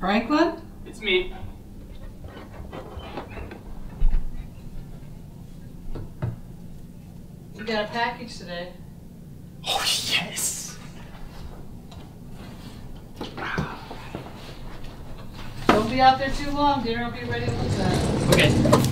Franklin? It's me. You got a package today. Oh, yes! Don't be out there too long. Dinner will be ready to look at. Okay.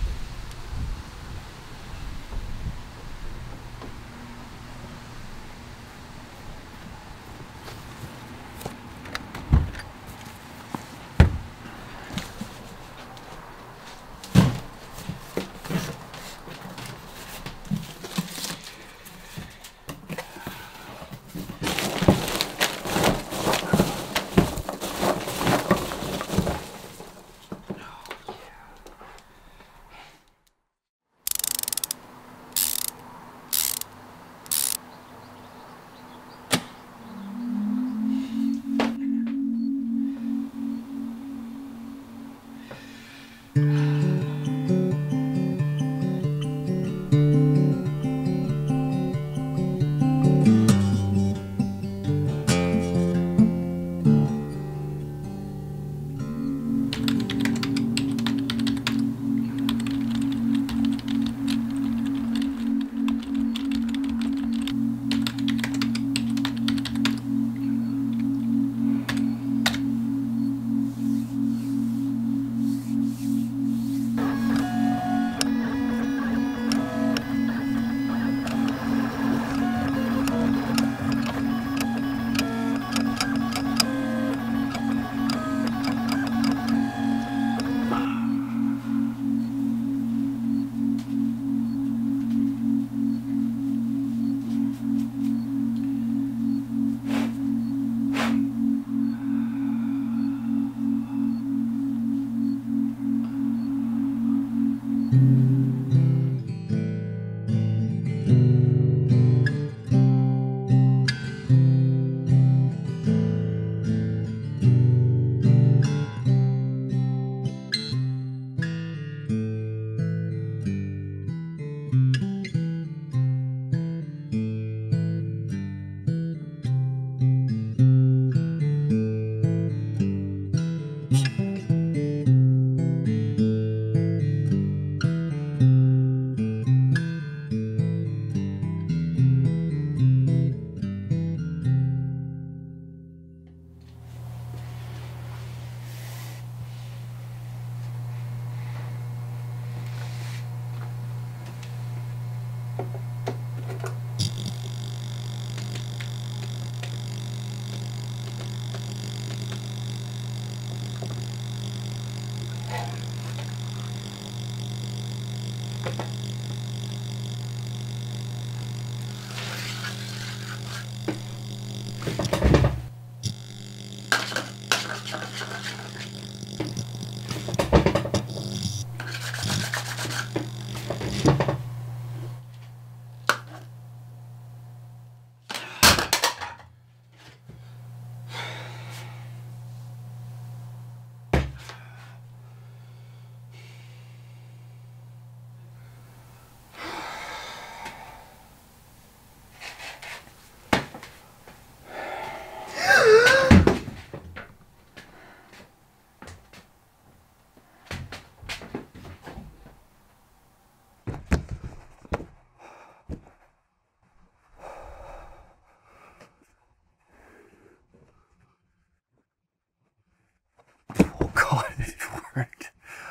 Oh God, it worked.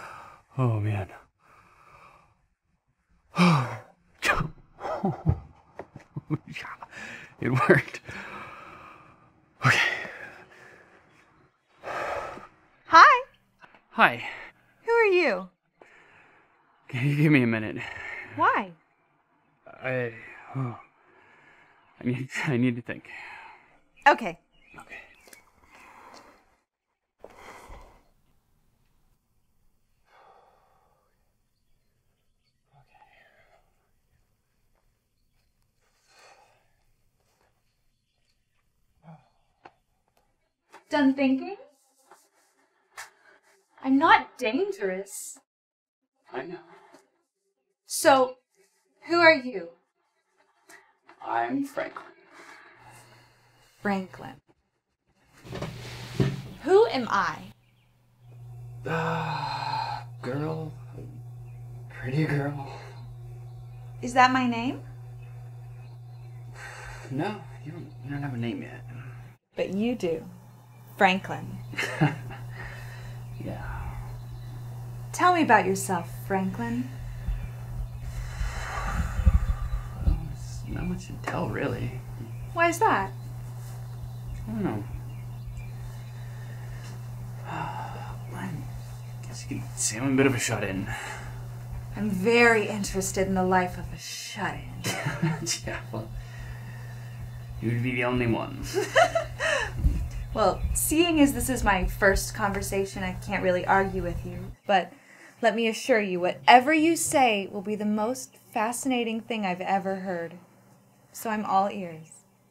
Oh man. It worked. Okay. Hi. Hi. Who are you? Can you give me a minute? Why? I need to think. Okay. Okay. Done thinking? I'm not dangerous. I know. So, who are you? I'm Franklin. Franklin. Who am I? Girl. Pretty girl. Is that my name? No, you don't have a name yet. But you do. Franklin. Yeah. Tell me about yourself, Franklin. Well, there's not much to tell, really. Why is that? I don't know. I guess you could say I'm a bit of a shut-in. I'm very interested in the life of a shut-in. Yeah, well, you would be the only one. Well, seeing as this is my first conversation, I can't really argue with you. But let me assure you, whatever you say will be the most fascinating thing I've ever heard. So I'm all ears.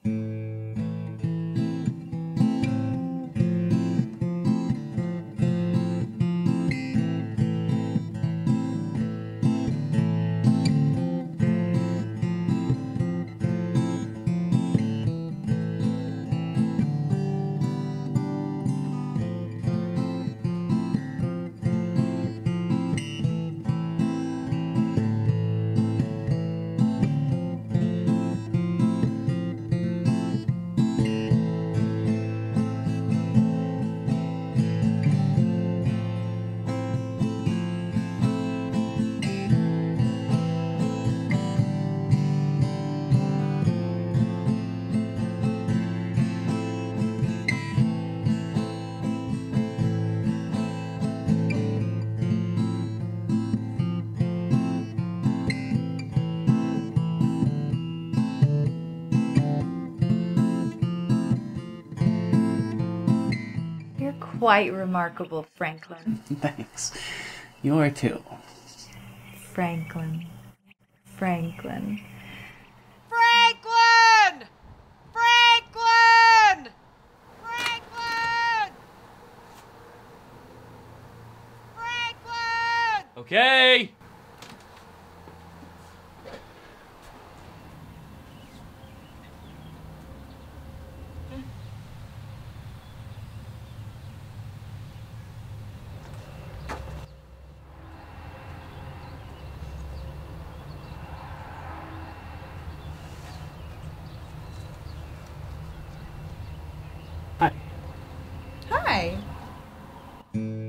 Quite remarkable, Franklin. Thanks. You are too. Franklin. Franklin. Franklin! Franklin! Franklin! Franklin! Okay. Hi. Hi.